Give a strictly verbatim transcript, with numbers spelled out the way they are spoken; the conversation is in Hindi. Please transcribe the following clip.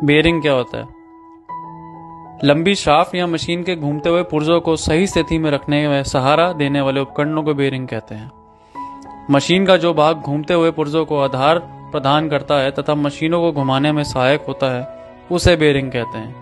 बेयरिंग क्या होता है? लंबी शाफ्ट या मशीन के घूमते हुए पुर्जों को सही स्थिति में रखने में सहारा देने वाले उपकरणों को बेयरिंग कहते हैं। मशीन का जो भाग घूमते हुए पुर्जों को आधार प्रदान करता है तथा मशीनों को घुमाने में सहायक होता है, उसे बेयरिंग कहते हैं।